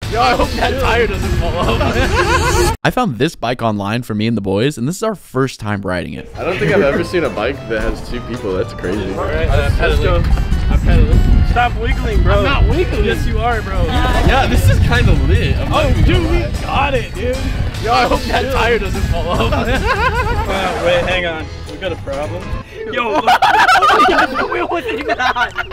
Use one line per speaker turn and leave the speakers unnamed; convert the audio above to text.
Yo, I hope that tire doesn't fall off.
I found this bike online for me and the boys, and this is our first time riding it.
I don't think I've ever seen a bike that has 2 people. That's crazy.
All right, let's go. I'm pedaling. Stop wiggling, bro. I'm not wiggling. Yes, you are, bro.
Yeah, this is kind of lit.
Oh, dude, we got it, dude. Yo, I hope that tire doesn't fall off. Wait, hang on. We got a problem. Yo, the wheel wasn't even on.